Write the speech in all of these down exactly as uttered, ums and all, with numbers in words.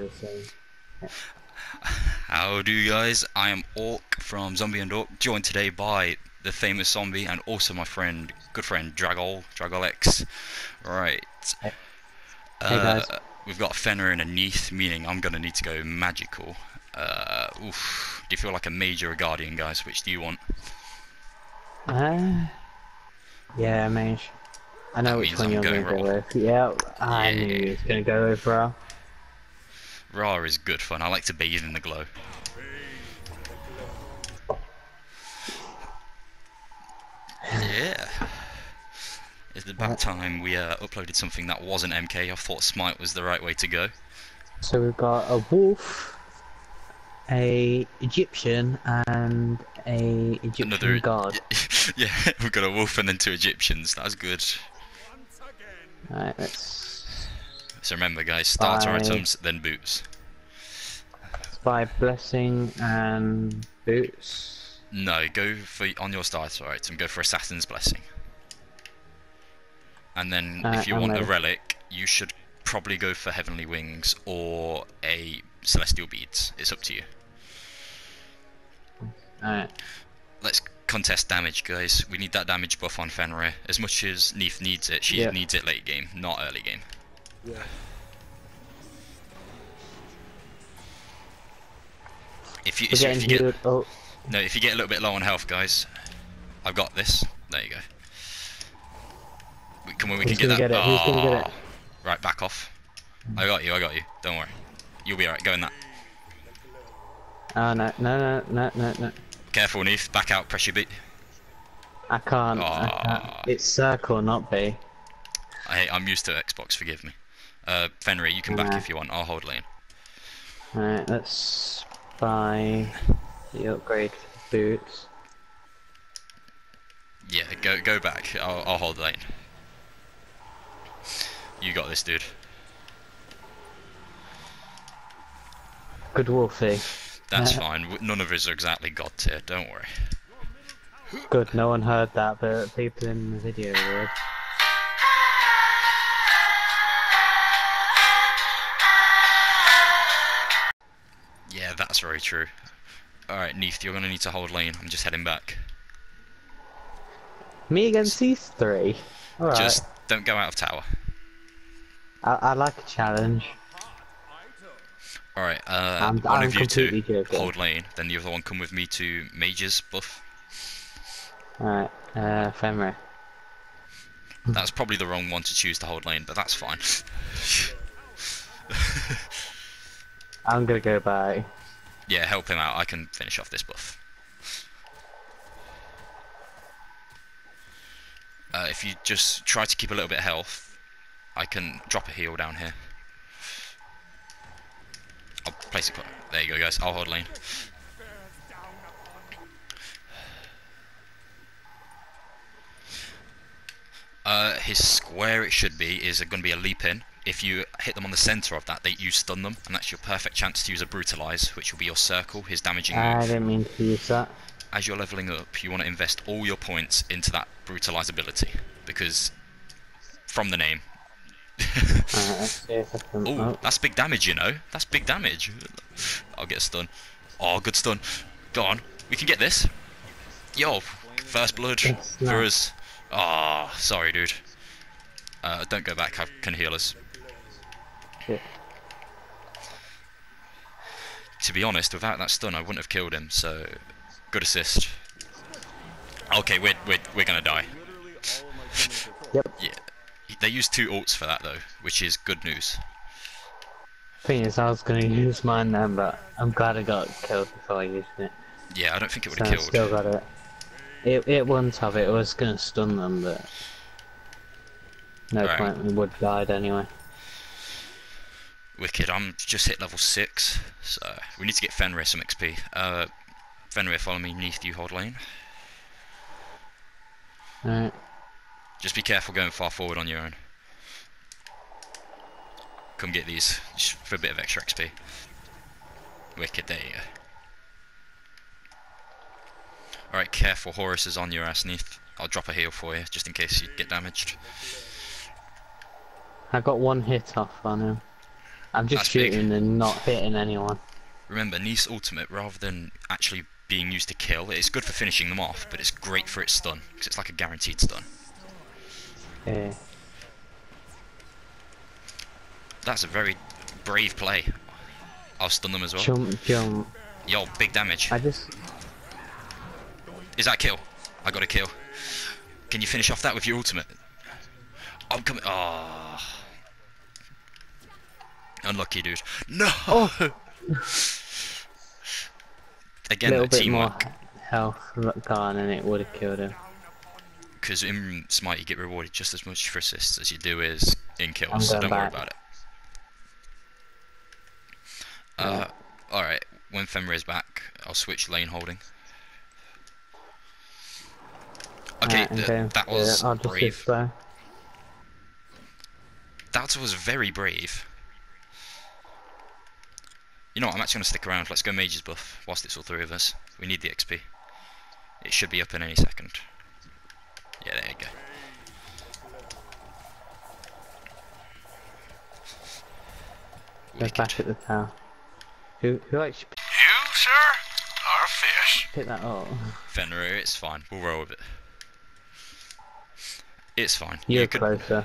so. Yeah. How do you guys? I am Orc from Zombie and Orc, joined today by the famous zombie and also my friend, good friend, Dragol, Dragolex. Right. Hey, hey Uh, guys. we've got Fenrir and a Neath, meaning I'm gonna need to go magical. Uh, oof. Do you feel like a mage or a guardian, guys? Which do you want? Uh, yeah, mage. I know That which means one I'm you're going gonna go Raw. with. Yeah, I knew Yeah. you was gonna go with Ra. Ra is good fun. I like to bathe in the glow. Yeah. It's Yeah. about time we uh, uploaded something that wasn't M K. I thought Smite was the right way to go. So we've got a wolf, a Egyptian, and a Egyptian Another, god. yeah, we've got a wolf and then two Egyptians. That's good. Alright, let's So remember, guys, starter buy items, then boots. let's buy blessing and boots. No, go for on your starter item. Go for Assassin's Blessing. And then, Alright, if you I'm want a ready. relic, you should probably go for Heavenly Wings or a Celestial Beads. It's up to you. Alright. Let's contest damage, guys. We need that damage buff on Fenrir. As much as Neith needs it, she Yep. needs it late game, not early game. Yeah. If you, We're so getting if you healed. get Oh, no, if you get a little bit low on health, guys, I've got this. There you go. We, come on, we who's can get gonna that. get it? Who's gonna get it? Oh, right, back off. I got you. I got you. Don't worry. You'll be alright. Go in that. Oh no, no, no, no, no, no. Careful, Neith. Back out. Press your beat. I can't. I can't. Oh, It's circle, not B. I, I'm used to Xbox. Forgive me. Uh, Fenrir, you can back Nah. if you want. I'll hold lane. Alright, let's buy the upgrade for boots. Yeah, go go back. I'll, I'll hold lane. You got this, dude. Good wolfie. That's Uh, fine. W- None of us are exactly god tier. Don't worry. Good, no one heard that, but people in the video would. Yeah, that's very true. Alright, Neith, you're gonna need to hold lane. I'm just heading back. Me against these three? Alright. Just don't go out of tower. I, I like a challenge. Alright, uh, I'm, one I'm of you two completely joking. hold lane, then the other one come with me to Mage's buff. Alright, uh, Fenrir. That's probably the wrong one to choose to hold lane, but that's fine. I'm gonna go by. Yeah, help him out. I can finish off this buff. Uh, if you just try to keep a little bit of health, I can drop a heal down here. I'll place it. There you go, guys. I'll hold lane. Uh, his square, it should be, is going to be a leap in. If you hit them on the centre of that, they you stun them, and that's your perfect chance to use a Brutalize, which will be your circle, his damaging I move. didn't mean to use that. As you're leveling up, you want to invest all your points into that Brutalize ability, because from the name. Alright, let's see if I can. Ooh, Oh, that's big damage, you know. That's big damage. I'll get a stun. Oh, good stun. Go on, we can get this. Yo, first blood It's for not. us. Ah, oh, sorry, dude. Uh, don't go back. I can heal us. shit. To be honest, without that stun, I wouldn't have killed him. So, good assist. Okay, we're we're we're gonna die. Yep. Yeah, they used two ults for that though, which is good news. Thing is, I was gonna use mine then, but I'm glad I got killed before I used it. Yeah, I don't think it would So have I killed. still got it. It it wouldn't have it. It was gonna stun them, but no Right. point. We would have died anyway. Wicked. I'm just hit level six, so we need to get Fenrir some X P. Uh, Fenrir, follow me. Neath, you hold lane. Alright. Just be careful going far forward on your own. Come get these just for a bit of extra X P. Wicked. There you go. Alright, careful. Horus is on your ass, Neath. I'll drop a heal for you just in case you get damaged. I got one hit off on him. I'm just That's big. shooting and not hitting anyone. Remember, Neith's ultimate, rather than actually being used to kill, it's good for finishing them off, but it's great for its stun, because it's like a guaranteed stun. Yeah. That's a very brave play. I'll stun them as well. Jump, jump. Yo, big damage. I just... Is that a kill? I got a kill. Can you finish off that with your ultimate? I'm coming. Oh. Unlucky, dude. No! Oh. Again, little the bit more teamwork. health gone and it would have killed him. Because in Smite you get rewarded just as much for assists as you do is in kills, I'm so going don't worry back. about it. Uh, Alright, when Fenrir's back, I'll switch lane holding. Okay, Alright, I'm th going that for was it. I'll just brave. use bow. That was very brave. You know what, I'm actually going to stick around. Let's go Mage's buff whilst it's all three of us. We need the X P. It should be up in any second. Yeah, there you go. Go Wicked. back at the tower. Who, who actually You, sir, are a fish. picked that up? Fenrir, it's fine. We'll roll with it. It's fine. You're you could... closer.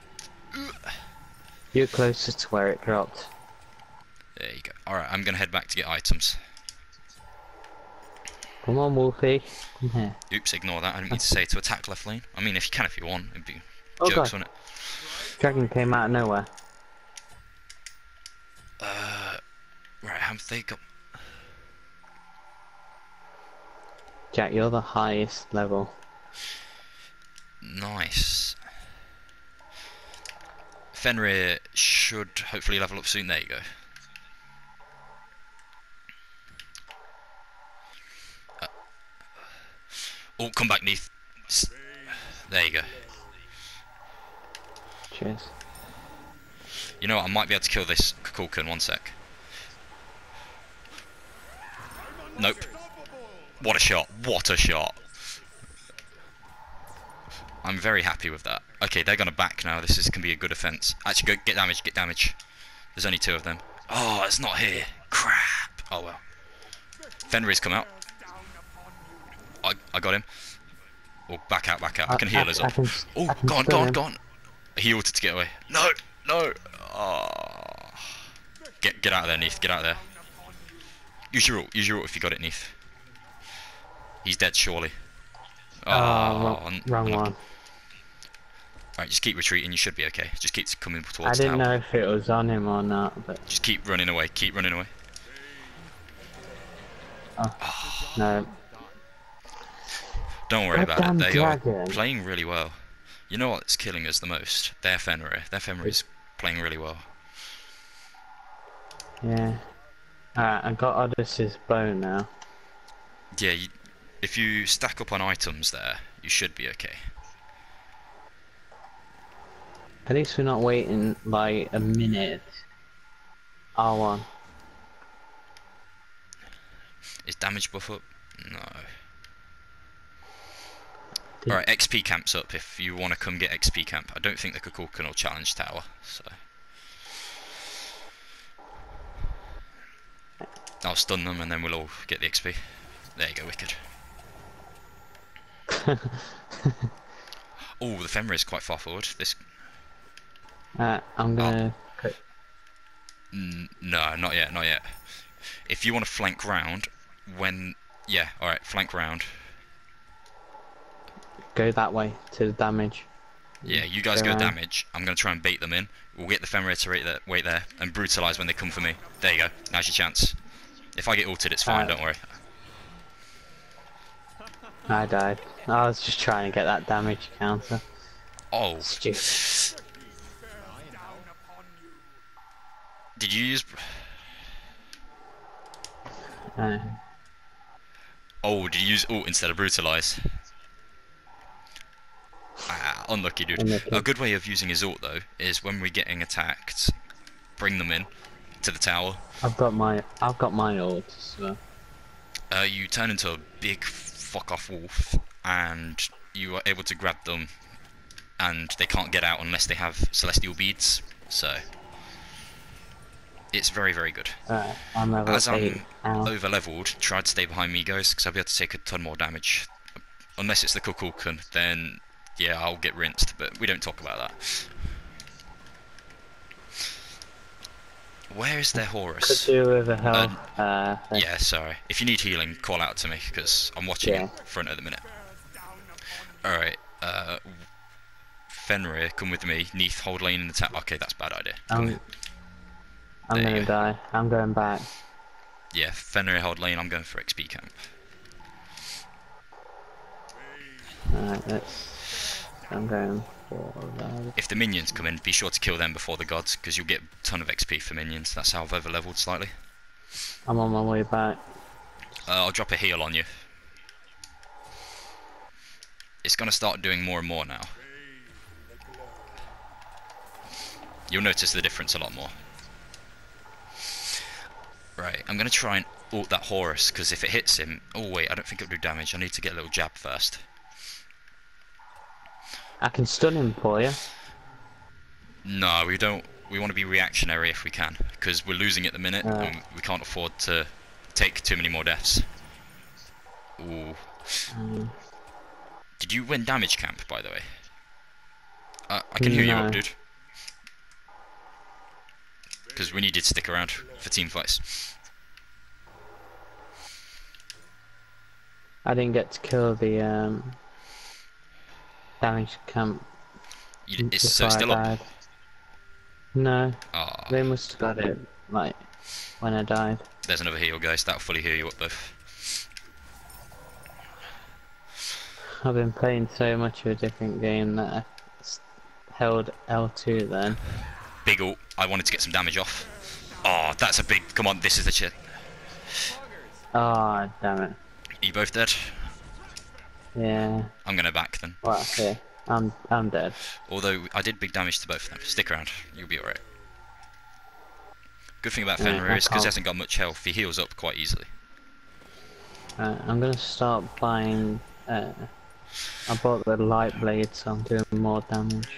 You're closer to where it dropped. There you go. Alright, I'm going to head back to get items. Come on, Wolfie. Come here. Oops, ignore that. I didn't mean to say to attack left lane. I mean, if you can, if you want. It'd be Oh, jokes, God. wouldn't it? Dragon came out of nowhere. Uh, right, have they got... Jack, you're the highest level. Nice. Fenrir should hopefully level up soon. There you go. Uh, oh, come back, Neith. S there you go. Cheers. You know what? I might be able to kill this Kukulkan. One sec. Nope. What a shot. What a shot. I'm very happy with that. Okay, they're going to back now. This is can be a good offense. Actually, go get damage, get damage. There's only two of them. Oh, it's not here. Crap. Oh, well. Fenrir's come out. I, I got him. Oh, back out, back out. I can heal us I up. can, Oh, I can go on, stun go on, him. go on. He ulted to get away. No, no. Oh. Get, get out of there, Neith. Get out of there. Use your ult. Use your ult if you got it, Neith. He's dead, surely. Oh, wrong, un- wrong unlucky. one. Alright, just keep retreating, you should be okay. Just keep coming I towards didn't tower. know if it was on him or not, but Just keep running away, keep running away. no. Don't worry about Goddamn it, they dragon. are playing really well. You know what's killing us the most? Their Fenrir. Their Fenrir is playing really well. Yeah. Alright, I got Odyssey's bow now. Yeah, you, if you stack up on items there, you should be okay. At least we're not waiting like a minute. R one. Is damage buff up? No. Did- Alright, X P camp's up if you want to come get X P camp. I don't think the Kukulkan will challenge tower, so... I'll stun them and then we'll all get the X P. There you go, wicked. Oh, the Fenrir is quite far forward. This... Alright, I'm gonna... cut- N no, not yet, not yet. If you want to flank round, when... Yeah, alright, flank round. Go that way to the damage. Yeah, you guys go around. damage. I'm going to try and bait them in. We'll get the Fenrir to wait there, wait there and brutalise when they come for me. There you go. Now's your chance. If I get ulted, it's fine, Uh, don't worry. I died. I was just trying to get that damage counter. Oh, Stupid. did you use... Uh, Oh, did you use ult instead of brutalise? Ah, unlucky, dude. Unlucky. A good way of using his ult, though, is when we're getting attacked, bring them in to the tower. I've got my... I've got my ult as well. Uh, you turn into a big fuck-off wolf, and you are able to grab them, and they can't get out unless they have celestial beads, so... It's very, very good. Alright, I'm level As eight I'm now. over leveled, try to stay behind me, guys, because I'll be able to take a ton more damage. Unless it's the Kukulkan, then yeah, I'll get rinsed, but we don't talk about that. Where is their Could Horus? do with a health. Uh, thing. Yeah, sorry. If you need healing, call out to me, because I'm watching Yeah. in front at the minute. Alright, uh... Fenrir, come with me. Neath, hold lane in the tower. Okay, that's a bad idea. Come I'm, here. I'm There you gonna go. die. I'm going back. Yeah, Fenrir, hold lane. I'm going for X P camp. Alright, let's. I'm going for that. If the minions come in, be sure to kill them before the gods, because you'll get a ton of X P for minions. That's how I've over leveled slightly. I'm on my way back. Uh, I'll drop a heal on you. It's going to start doing more and more now. You'll notice the difference a lot more. Right, I'm going to try and ult that Horus, because if it hits him... Oh wait, I don't think it'll do damage. I need to get a little jab first. I can stun him for you. No, we don't. We want to be reactionary if we can, because we're losing at the minute, Right. and we can't afford to take too many more deaths. Ooh. Um, Did you win damage camp, by the way? Uh, I can hear you No. up, dude. Because we needed to stick around for team fights. I didn't get to kill the um, damage camp. You, it's before so it's I still up. died. No, Ah, they must have got it like when I died. there's another heal, guys. That'll fully heal you up both. I've been playing so much of a different game that I s- held L two then. Big ult. I wanted to get some damage off. Oh, that's a big. Come on, this is the shit. Oh, damn it. Are you both dead? Yeah. I'm gonna back then. Well, here. I'm I'm dead. Although I did big damage to both of them. Stick around, you'll be alright. Good thing about Yeah, Fenrir I is because he can't- hasn't got much health, he heals up quite easily. Uh, I'm gonna start buying. Uh, I bought the light blade, so I'm doing more damage.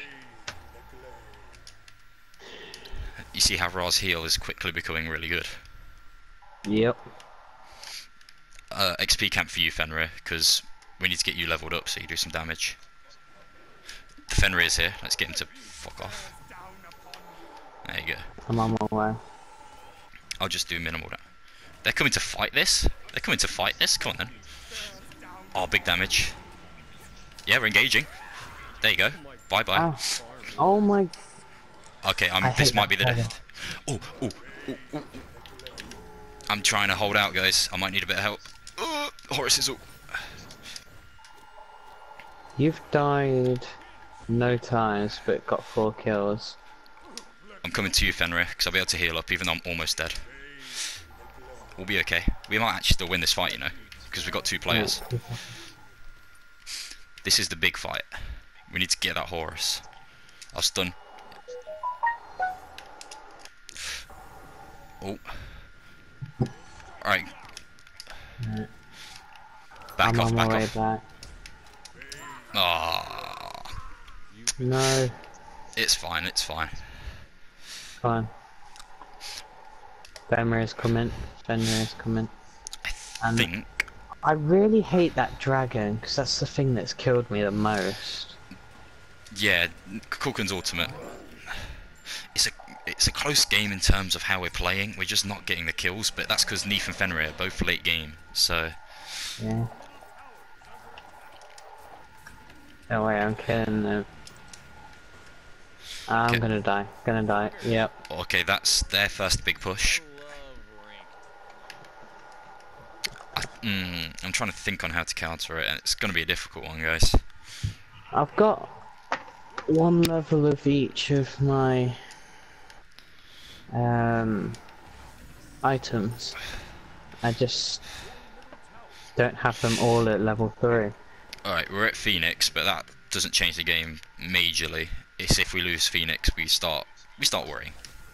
You see how Ra's heal is quickly becoming really good. Yep. Uh, X P camp for you, Fenrir, because we need to get you leveled up so you do some damage. The Fenrir is here, let's get him to fuck off. There you go. I'm on my way. I'll just do minimal damage. They're coming to fight this? They're coming to fight this? Come on then. Oh, big damage. Yeah, we're engaging. There you go. Bye bye. Ow. Oh my. Okay, I'm, I this hate might that be the trigger. death. Oh, oh, oh, oh. I'm trying to hold out, guys. I might need a bit of help. Uh, Horus is all. You've died no times, but got four kills. I'm coming to you, Fenrir, because I'll be able to heal up even though I'm almost dead. We'll be okay. We might actually still win this fight, you know, because we've got two players. This is the big fight. We need to get that Horus. I'll stun. Oh. Alright. Right. Back I'm off, on my back way off. back. Ah, No, it's fine, it's fine. fine. Fenrir is coming. Fenrir is coming. I And think. I really hate that dragon, because that's the thing that's killed me the most. Yeah, Kulkan's ultimate. It's a it's a close game in terms of how we're playing. We're just not getting the kills, but that's because Neath and Fenrir are both late game. So Yeah. No way, I'm killing them. I'm Okay. gonna die. Gonna die. Yep. okay, that's their first big push. I, mm, I'm trying to think on how to counter it, and it's going to be a difficult one, guys. I've got one level of each of my um items. I just don't have them all at level three. Alright, we're at Phoenix, but that doesn't change the game majorly. It's if we lose Phoenix, we start we start worrying.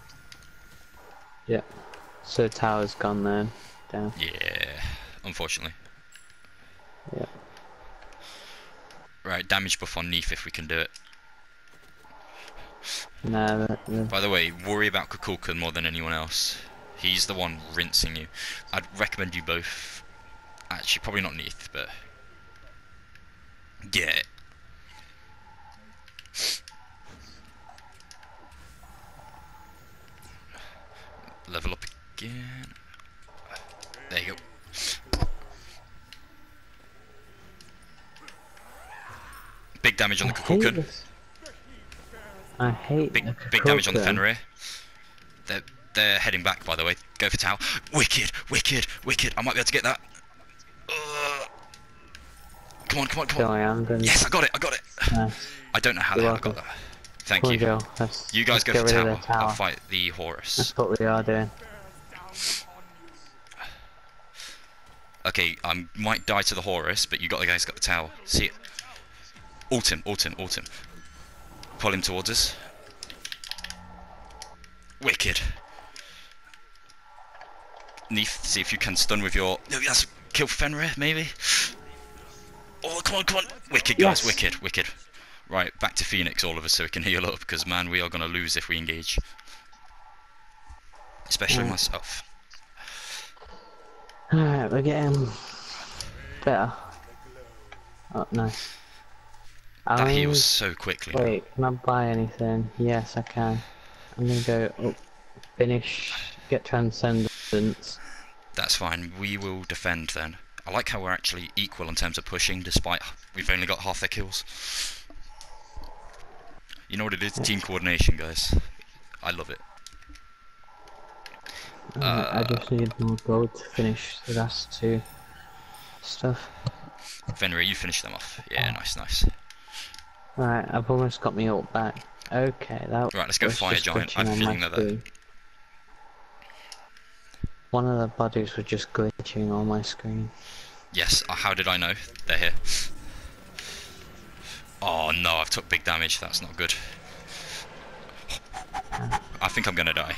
Yep. So tower's gone then. Down. Yeah, unfortunately. Yep. Right, damage buff on Neath if we can do it. No, the, the, By the way, worry about Kukulkan more than anyone else. He's the one rinsing you. I'd recommend you both. Actually, probably not Neath, but yeah. Level up again. There you go. Big damage on the I hate Kukulkan. this. I hate Big, the big damage on the Kukulkan. Fenrir. They're, they're heading back, by the way. Go for Tau. Wicked, wicked, wicked. I might be able to get that. Uh, come on, come on, come Go on. on, I'm Yes, I got it, I got it. Nice. I don't know how the You're hell I got welcome. that. Thank Come on, you. Joe. Let's, You guys let's go get for rid tower. of the tower. I'll fight the Horus. That's what we are doing. Okay, I might die to the Horus, but you got the guys got the tower. See it. Ult him, ult him, ult him. Pull him towards us. Wicked. Neath, see if you can stun with your. No, that's kill Fenrir, maybe. Oh, come on, come on. Wicked, guys, Yes. wicked, wicked. Right, back to Phoenix, all of us, so we can heal up, because man, we are going to lose if we engage. Especially Right. myself. Alright, we're getting better. Oh, nice. That I'm- heals so quickly. Wait, can I buy anything? Yes, I can. I'm gonna go up, finish, get Transcendence. That's fine, we will defend then. I like how we're actually equal in terms of pushing, despite we've only got half their kills. You know what it is? Team coordination, guys. I love it. Uh, I Uh, just need more gold to finish the last two stuff. Fenrir, you finish them off. Yeah, nice, nice. Right, I've almost got me ult back. Okay, that Right, let's go was Fire just Giant. glitching I'm on feeling my that there. screen. One of the bodies was just glitching on my screen. Yes, uh, how did I know? They're here. Oh no, I've took big damage. That's not good. I think I'm gonna die.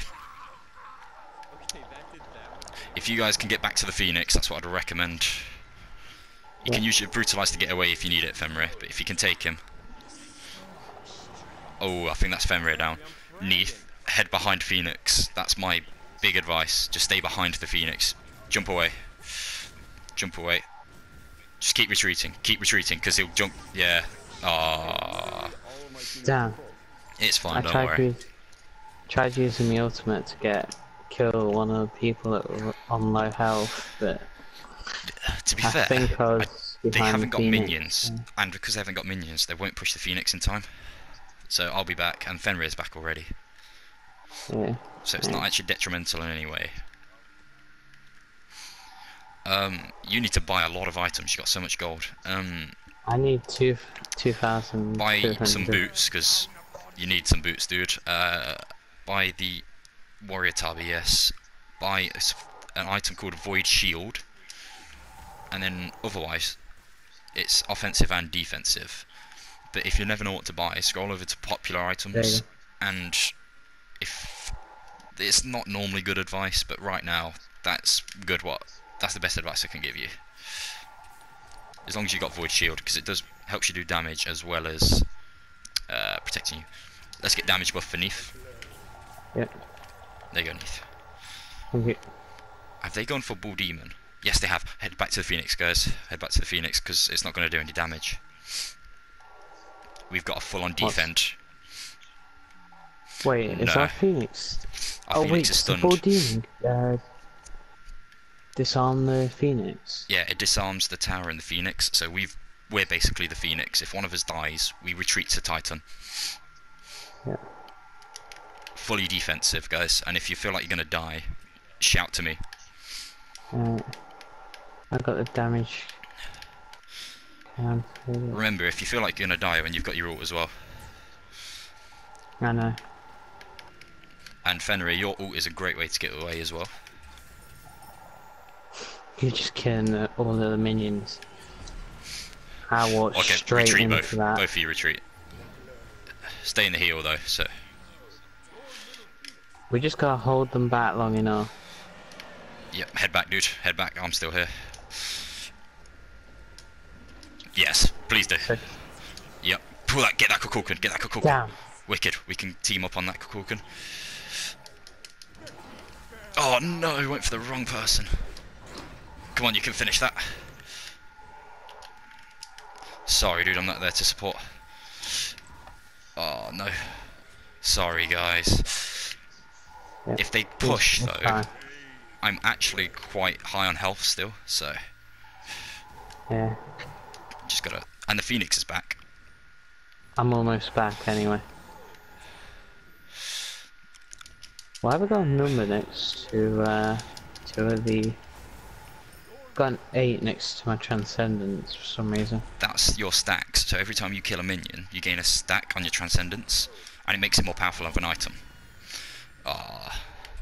If you guys can get back to the Phoenix, that's what I'd recommend. You can Yeah. use your Brutalize to get away if you need it, Fenrir, but if you can take him. Oh, I think that's Fenrir down. Neath, head behind Phoenix. That's my big advice. Just stay behind the Phoenix. Jump away. Jump away. Just keep retreating. Keep retreating, because he'll jump. Yeah. Ah, Damn, it's fine, I don't tried, worry. use, tried using the ultimate to get kill one of the people that were on low health, but To be I fair, think I I- was they behind haven't got Phoenix, minions, so- and because they haven't got minions, they won't push the Phoenix in time. So I'll be back, and Fenrir's back already. Yeah. So it's Yeah. not actually detrimental in any way. Um, you need to buy a lot of items. You got so much gold. Um, I need two two thousand. buy some boots because you need some boots, dude. Uh, buy the Warrior Tabi, yes. Buy a s an item called Void Shield, and then otherwise, it's offensive and defensive. But if you never know what to buy, scroll over to popular There items, you go. and if it's not normally good advice, but right now that's good. What that's the best advice I can give you. As long as you got Void Shield, because it does helps you do damage as well as uh, protecting you. Let's get damage buff for Neath. Yep. There you go, Neath. Thank you. Have they gone for Bull Demon? Yes, they have. Head back to the Phoenix, guys. Head back to the Phoenix because it's not going to do any damage. We've got a full-on What? defend. Wait, is No. our Phoenix? Our oh Phoenix wait, is it's the stunned. full demon. Uh, disarm the Phoenix. Yeah, it disarms the tower and the Phoenix. So we've we're basically the Phoenix. If one of us dies, we retreat to Titan. Yeah. Fully defensive, guys. And if you feel like you're going to die, shout to me. Uh, I got the damage. Counted. Remember, if you feel like you're going to die when you've got your ult as well. I know. And Fenrir, your ult is a great way to get away as well. You're just killing the, all of the minions. I walked Okay, straight retreat into both. that. Both of you retreat. Stay in the heal though, so. We just gotta hold them back long enough. Yep, head back, dude. Head back. I'm still here. Yes, please do. So, Yep. Pull that. Get that Kukulkan. Get that Kukulkan. damn. Wicked. We can team up on that Kukulkan. Oh no, he went for the wrong person. Come on, you can finish that. Sorry, dude, I'm not there to support. Oh no. Sorry, guys. Yep. If they push, It's- it's though, fine. I'm actually quite high on health still, so Yeah, just gotta. And the Phoenix is back. I'm almost back anyway. Why have I got a number next to uh, to the? Got an eight next to my Transcendence for some reason. That's your stacks. So every time you kill a minion, you gain a stack on your Transcendence, and it makes it more powerful of an item. Ah.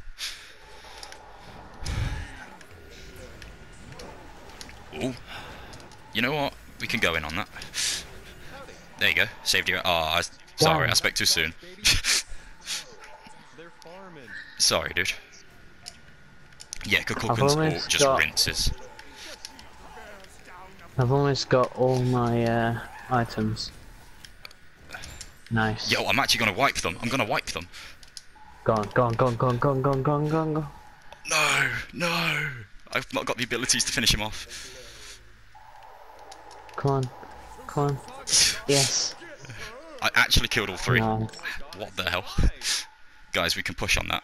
Ooh. You know what? We can go in on that. There you go. Saved you. Oh, I, sorry, Wow. I spoke too soon. Sorry, dude. Yeah, Kukulkan's almost ult just got- rinses. I've almost got all my uh, items. Nice. Yo, I'm actually gonna wipe them. I'm gonna wipe them. Go on, go on, go on, go on, go on, go on, go on, go on, go on. No, no. I've not got the abilities to finish him off. Come on, come on. Yes. I actually killed all three. Nice. What the hell? Guys, we can push on that.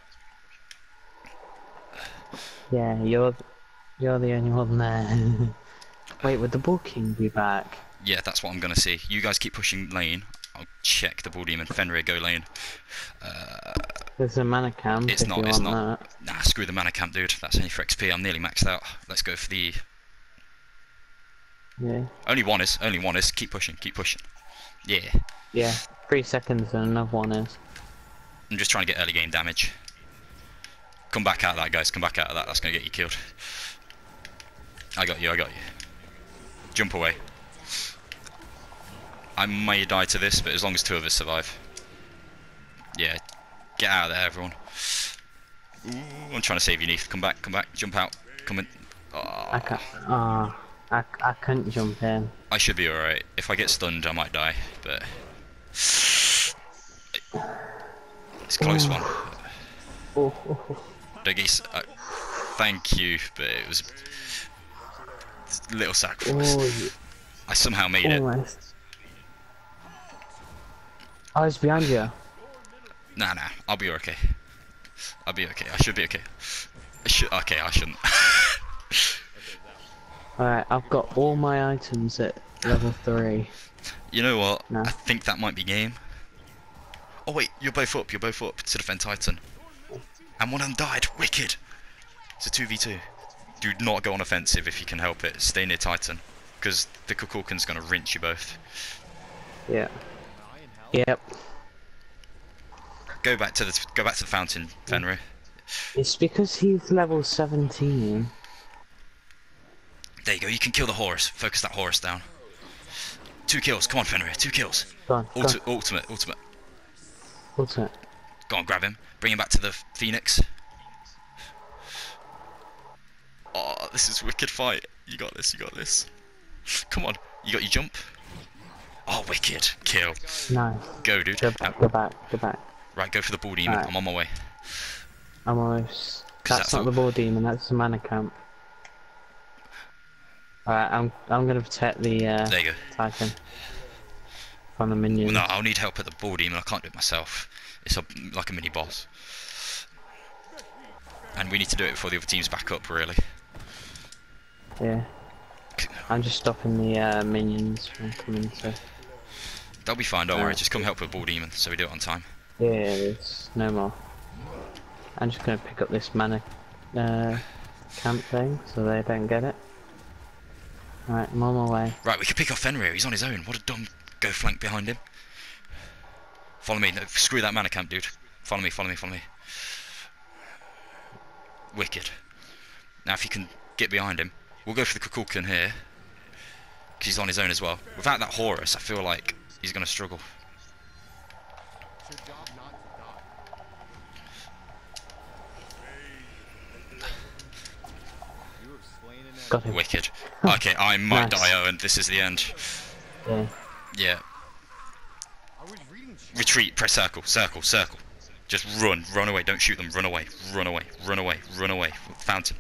Yeah, you're you're the only one there. Wait, would the Bull King be back? Yeah, that's what I'm gonna see. You guys keep pushing lane. I'll check the Bull Demon. Fenrir, go lane. Uh, There's a mana camp it's if not, you it's want not. that. Nah, screw the mana camp, dude. That's only for X P. I'm nearly maxed out. Let's go for the... Yeah. Only one is. Only one is. Keep pushing. Keep pushing. Yeah. Yeah. Three seconds and another one is. I'm just trying to get early game damage. Come back out of that, guys. Come back out of that. That's going to get you killed. I got you. I got you. Jump away. I may die to this, but as long as two of us survive. Yeah. Get out of there, everyone. Ooh, I'm trying to save you, Neith. Come back. Come back. Jump out. Come in. Oh, I can't. Ah, I I couldn't jump in. I should be alright. If I get stunned, I might die, but... It's a close one. Oh, oh, oh. Duggies, uh, thank you, but it was a little sacrifice. Oh, I somehow made it. almost. Oh, it's behind you. Nah, nah, I'll be okay. I'll be okay. I should be okay. I should. Okay, I shouldn't. Alright, I've got all my items at level three. You know what? No. I think that might be game. Oh wait, you're both up. You're both up to defend Titan. And one of them died. Wicked. It's a two v two. Do not go on offensive if you can help it. Stay near Titan, because the Kukulkan's gonna rinse you both. Yeah. Yep. Go back to the go back to the fountain, Fenrir. It's because he's level seventeen. There you go. You can kill the Horus. Focus that Horus down. Two kills. Come on, Fenrir. Two kills. Go on, go on. Ulti ultimate. Ultimate. What's it? Go on, grab him. Bring him back to the Phoenix. Oh, this is a wicked fight. You got this. You got this. Come on. You got your jump. Oh, wicked. Kill. Nice. Go, dude. Go Now, back, go back, go back. right, go for the Bull Demon. Alright. I'm on my way. I'm almost... 'Cause That's that's not all- the Bull Demon, that's the Mana Camp. Alright, I'm I'm gonna protect the uh, There you go. Titan from the minions. No, I'll need help at the Bull Demon. I can't do it myself. It's a, like a mini boss. And we need to do it before the other team's back up, really. Yeah. I'm just stopping the uh, minions from coming to... They'll be fine, don't worry. Alright. Just come help with Bull Demon so we do it on time. Yeah, there's no more. I'm just gonna pick up this Mana uh, Camp thing so they don't get it. Alright, I'm on my way. Right, we can pick off Fenrir. He's on his own. What a dumb go flank behind him. Follow me. No, screw that mana camp, dude. Follow me, follow me, follow me. Wicked. Now, if you can get behind him, we'll go for the Kukulkan here. Because he's on his own as well. Without that Horus, I feel like he's going to struggle. Got him. Wicked. Okay, I might Nice. die, Owen. This is the end. Yeah. Yeah. Retreat, retreat, press circle, circle, circle. Just run, run away, don't shoot them, run away, run away, run away, run away. Fountain.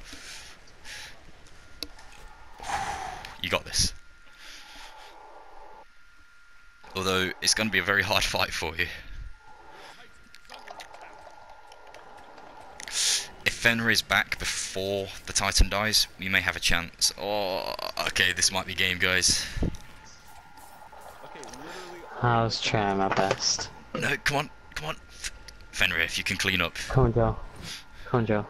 You got this. Although, it's going to be a very hard fight for you. If Fenrir is back before the Titan dies, we may have a chance. Oh, okay, this might be game, guys. I was trying my best. No, come on, come on. F Fenrir, if you can clean up. Come on, Joe. Come on, Joe.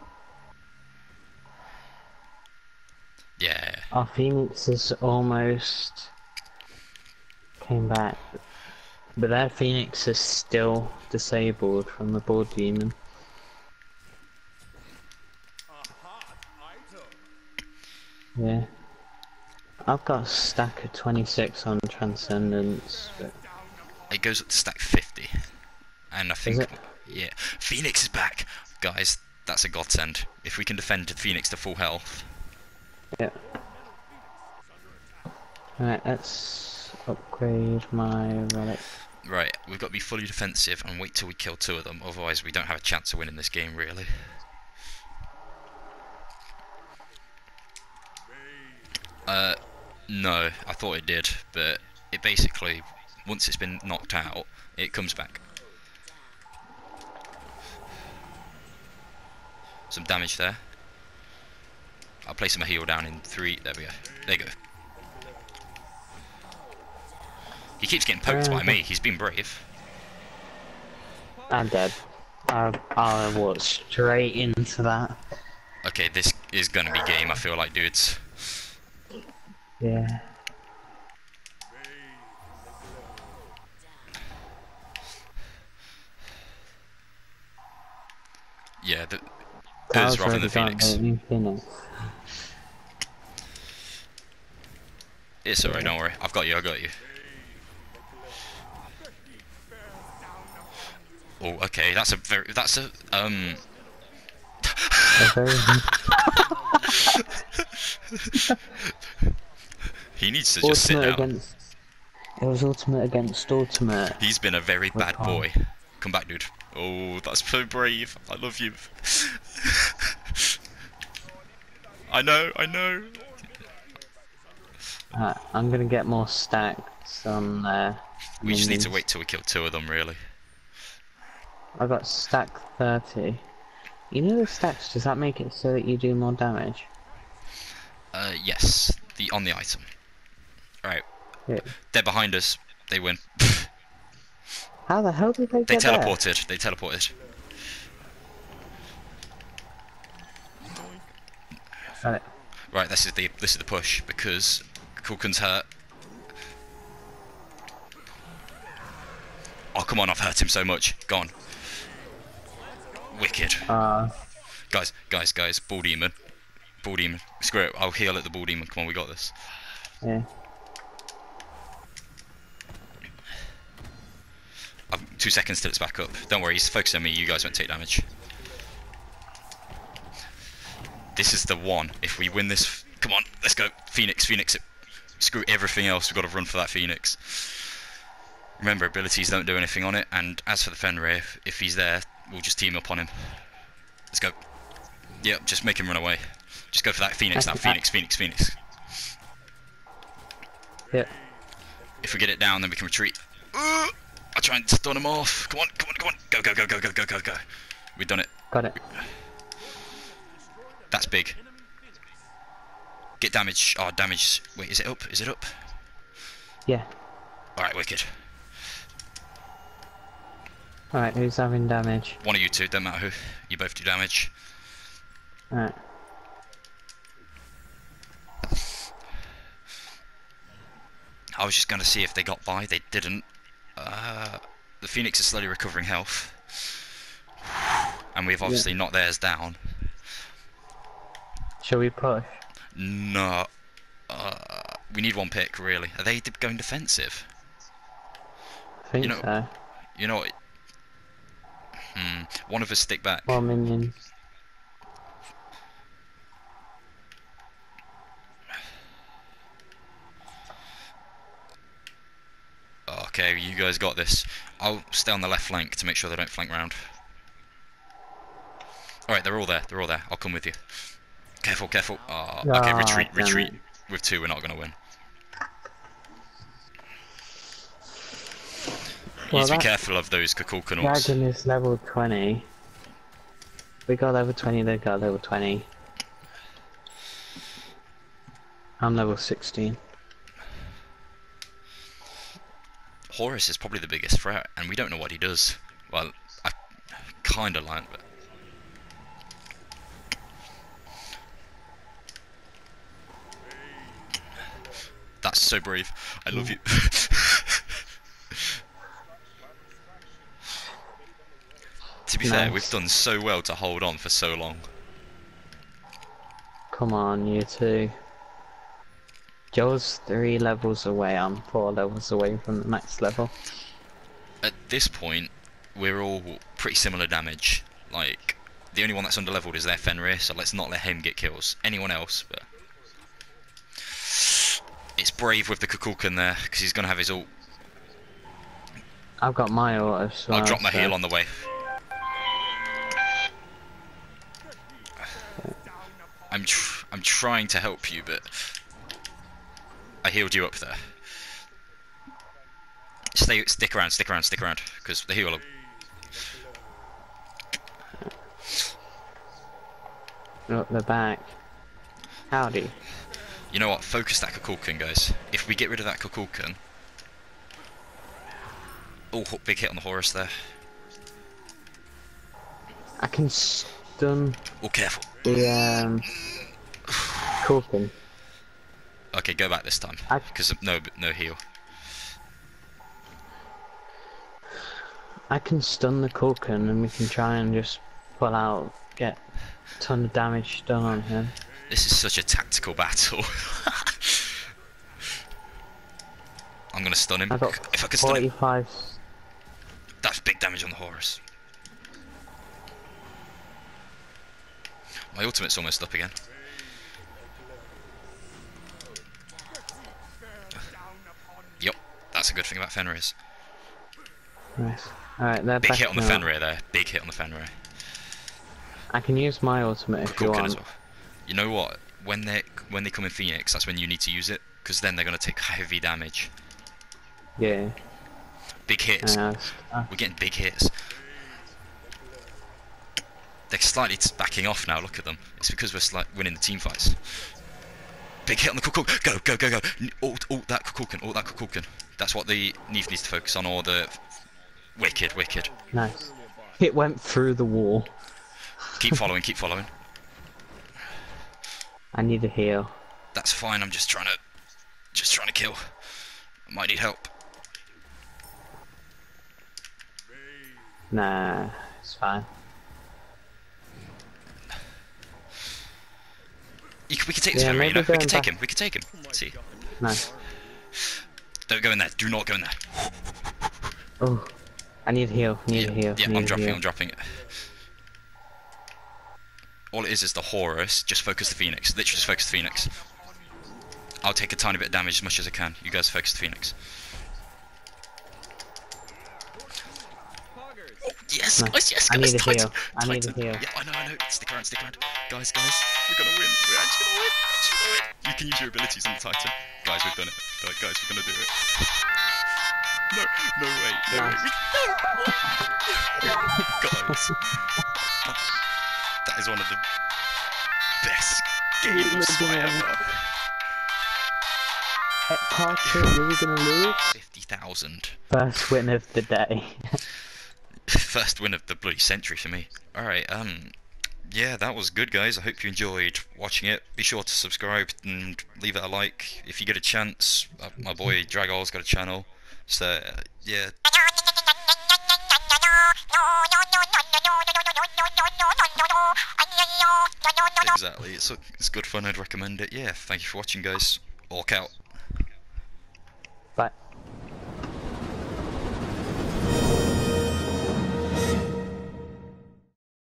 Yeah. Our Phoenix is almost came back, but their Phoenix is still disabled from the Board Demon. Yeah. I've got a stack of twenty-six on Transcendence, but... It goes up to stack fifty. And I think... Is it? Yeah. Phoenix is back! Guys, that's a godsend. If we can defend Phoenix to full health. Yeah. Alright, let's upgrade my relic. Right, we've got to be fully defensive and wait till we kill two of them, otherwise we don't have a chance of winning this game, really. Uh, no, I thought it did, but it basically, once it's been knocked out, it comes back. Some damage there. I'll place him a heal down in three, there we go. There you go. He keeps getting poked by me, he's been brave. I'm dead. I, I walked straight into that. Okay, this is gonna be game, I feel like, dudes. Yeah. Yeah, the That Uz was rather than really the Phoenix. got the Phoenix. It's alright, don't worry. I've got you, I got you. Oh, okay, that's a very, that's a, um... he needs to just sit Ultimate down. against... It was ultimate against ultimate. He's been a very bad Calm. boy. Come back, dude. Oh, that's so brave. I love you. I know, I know. Uh, I'm gonna get more stacks on there. We just need to wait till we kill two of them, really. I got stack thirty. You know the stacks, does that make it so that you do more damage? Uh, yes. The on the item. Right. Yeah. They're behind us. They win. How the hell did they They get there? teleported. They teleported. Got it. Right. This is the this is the push because Kulkan's hurt. Oh come on! I've hurt him so much. Go on. Wicked. Uh, Guys, guys, guys. Bull demon. Bull demon. Screw it. I'll heal at the bull demon. Come on, we got this. yeah. I've two seconds till it's back up. Don't worry. He's focusing on me. You guys won't take damage. This is the one. If we win this, come on, let's go. Phoenix, Phoenix. Screw everything else. We've got to run for that Phoenix. Remember, abilities don't do anything on it. And as for the Fenrir, if, if he's there, we'll just team up on him. Let's go. Yep, just make him run away. Just go for that Phoenix now. Phoenix, Phoenix, Phoenix. Yep. If we get it down, then we can retreat. Uh, I'll try and stun him off. Come on, come on, come on. Go, go, go, go, go, go, go, go. We've done it. Got it. That's big. Get damage. Oh, damage. Wait, is it up? Is it up? Yeah. Alright, wicked. Alright, who's having damage? One of you two, don't matter who. You both do damage. Alright. I was just going to see if they got by. They didn't. Uh, the Phoenix is slowly recovering health. And we've obviously Yeah. knocked theirs down. Shall we push? No. Uh, we need one pick, really. Are they d- going defensive? I think You know- so. You know what? Hmm. One of us stick back. More minions. Oh, Okay, you guys got this. I'll stay on the left flank to make sure they don't flank round. Alright, they're all there. They're all there. I'll come with you. Careful, careful. Oh, okay, Ah, retreat, damn retreat. it. With two, we're not going to win. You Well, need to be that careful of those Kukulkan orcs. dragon is level twenty. We got level twenty, they got level twenty. I'm level sixteen. Horus is probably the biggest threat, and we don't know what he does. Well, I kind of learned, but... That's so brave. I love you. To be fair, Nice. we've done so well to hold on for so long. Come on, you two. Joel's three levels away, I'm four levels away from the max level. At this point, we're all pretty similar damage. Like, the only one that's under-leveled is their Fenrir, so let's not let him get kills. Anyone else, but... It's brave with the Kukulkan there, because he's going to have his ult. I've got my ult as well. I'll drop my so- heal on the way. I'm tr I'm trying to help you, but I healed you up there. Stay, stick around, stick around, stick around, because the heal will... Look, they're back. Howdy. You know what? Focus that Kukulkan, guys. If we get rid of that Kukulkan... Oh, ho- big hit on the Horus there. I can stun Oh, careful. the um Kulkin. Okay, go back this time, I- because no, no heal. I can stun the Kulkin and we can try and just pull out, get a ton of damage done on him. This is such a tactical battle. I'm gonna stun him. I got If I can stun him, forty-five. that's big damage on the Horus. My ultimate's almost up again. Yup, that's a good thing about Fenris. Nice. Alright, they're Big back hit on the now. Fenrir there. Big hit on the Fenrir. I can use my ultimate if you Kukulkan want. as well. You know what? When they when they come in Phoenix, that's when you need to use it, because then they're gonna take heavy damage. Yeah. Big hits. Uh, uh, We're getting big hits. They're slightly t backing off now. Look at them. It's because we're slight winning the team fights. Big hit on the Kukulkan. Go, go, go, go. N- Ult, ult that Kukulkan. Ult that Kukulkan. That's what the Neef needs to focus on, or the wicked, wicked. nice. It went through the wall. Keep following. Keep following. I need a heal. That's fine. I'm just trying to, just trying to kill. I might need help. Nah, it's fine. You can, we can take this Yeah, Fenrir, you maybe know. We going can take back- him. We can take him. See. Nice. Don't go in there. Do not go in there. Oh, I need a heal. Need yeah, a heal. yeah need I'm a dropping. heal. I'm dropping it. All it is is the Horus. Just focus the Phoenix. Literally just focus the Phoenix. I'll take a tiny bit of damage as much as I can. You guys focus the Phoenix. Oh, yes, Nice. guys, yes, I guys. need a Titan, heal. I need a Titan. heal. Yeah, I know, I know. Stick around, stick around. Guys, guys, we're gonna win. We're actually gonna win. We're actually gonna win. You can use your abilities on the Titan. Guys, we've done it. Like, guys, we're gonna do it. No, no way, no way. Nice. We, no. Guys, that, that is one of the best games We're I gonna ever. At Parker, we were gonna lose. Fifty thousand. First win of the day. First win of the bloody century for me. Alright, um, yeah, that was good, guys. I hope you enjoyed watching it. Be sure to subscribe and leave it a like if you get a chance. Uh, my boy Dragol's got a channel, so uh, yeah. Exactly, it's, it's good fun. I'd recommend it. Yeah, thank you for watching, guys. Orc out. Bye.